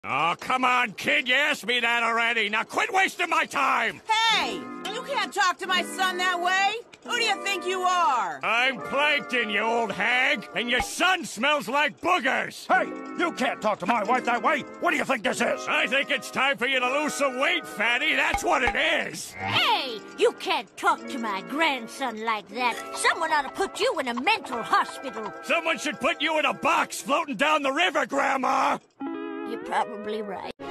Oh, come on, kid. You asked me that already. Now quit wasting my time. Hey, you can't talk to my son that way. Who do you think you are? I'm Plankton, you old hag, and your son smells like boogers. Hey, you can't talk to my wife that way. What do you think this is? I think it's time for you to lose some weight, fatty. That's what it is. Hey, you can't talk to my grandson like that. Someone ought to put you in a mental hospital. Someone should put you in a box floating down the river, Grandma. You're probably right.